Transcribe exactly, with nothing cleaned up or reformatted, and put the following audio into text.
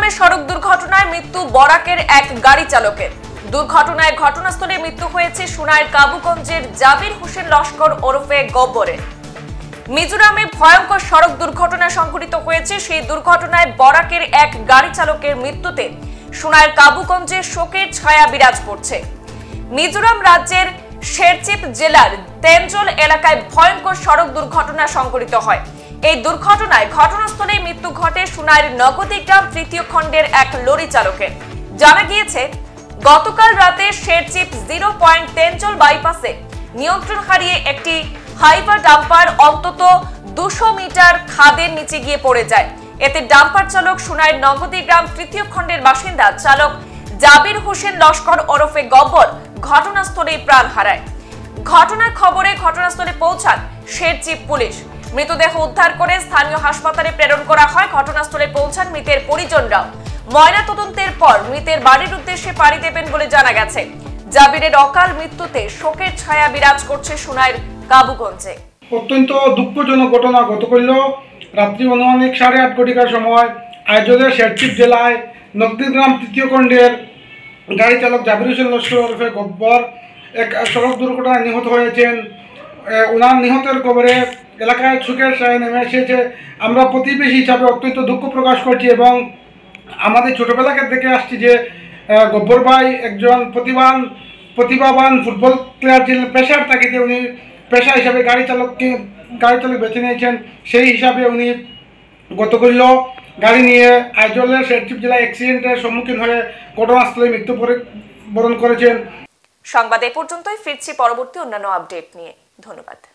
মিজোরামে সড়ক দুর্ঘটনায় মৃত্যু বরাকের এক গাড়ি চালকের। দুর্ঘটনায় ঘটনাস্থলে মৃত্যু হয়েছে সুনাইর কাবুগঞ্জের জাবির হোসেন লস্কর ওরফে গব্বরের। মিজোরামে ভয়ঙ্কর সড়ক দুর্ঘটনা সংঘটিত হয়েছে। সেই দুর্ঘটনায় বরাকের এক গাড়ি চালকের মৃত্যুতে সুনাইর কাবুগঞ্জে শোকের ছায়া বিরাজ করছে। মিজোরাম রাজ্যের শেরচিপ জেলার তেনজল এলাকায় ভয়ঙ্কর সড়ক দুর্ঘটনা সংঘটিত হয়। এই দুর্ঘটনায় ঘটনাস্থলে মৃত্যু ঘটে সুনাইর নগদীগ্রাম তৃতীয় খণ্ডের এক লরি চালকের। জানা গিয়েছে, গতকাল রাতে শেরচিপ জিরো পয়েন্ট তেনজল বাইপাসে নিয়ন্ত্রণ হারিয়ে একটি হাইভার ডাম্পার অন্তত দুশো মিটার খাদের নিচে গিয়ে পড়ে যায়। এতে ডাম্পার চালক সুনাইর নগদীগ্রাম তৃতীয় খণ্ডের বাসিন্দা চালক জাবির হোসেন লস্কর ওরফে গব্বর ঘটনাস্থলেই প্রাণ হারায়। ঘটনার খবরে ঘটনাস্থলে পৌঁছান শেরচিপ পুলিশ। মৃতদেহ উদ্ধার করে স্থানীয় হাসপাতালে প্রেরণ করা হয়। ঘটনাস্থলে পৌঁছান মৃতের পরিজনরাও। ময়নাতদন্তের পর মৃতের বাড়ির উদ্দেশ্যে পাড়ি দেবেন বলে জানা গেছে। জাবিরের অকাল মৃত্যুতে শোকের ছায়া বিরাজ করছে সুনাইর কাবুগঞ্জে। অত্যন্ত দুঃখজনক ঘটনা গতকাল রাত্রি অনুমানিক সাড়ে আট ঘটিকার সময় আইজলের শেরচিপ জেলায় নগদীগ্রাম তৃতীয় খণ্ডের গাড়ি চালক জাবির হোসেন লস্কর ওরফে গব্বর এক সড়ক দুর্ঘটনায় নিহত হয়েছেন। ওনার নিহতের খবরে এলাকায় শোকের ছায়া নেমে এসেছে। আমরা প্রতিবেশী হিসাবে অত্যন্ত দুঃখ প্রকাশ করছি এবং আমাদের ছোটোবেলাকে দেখে আসছি যে গব্বর ভাই একজন প্রতিভান প্রতিভাবান ফুটবল প্লেয়ার ছিলেন। পেশার তাগিদে উনি পেশা হিসাবে গাড়ি চালককে গাড়ি চালক বেছে নিয়েছেন। সেই হিসাবে উনি গতকাল গাড়ি নিয়ে আইজলের শেরচিপ জেলায় অ্যাক্সিডেন্টের সম্মুখীন হয়ে ঘটনাস্থলে মৃত্যুবরণ করেছেন। সংবাদ এ পর্যন্তই। ফিরছি পরবর্তী অন্যান্য আপডেট নিয়ে। ধন্যবাদ।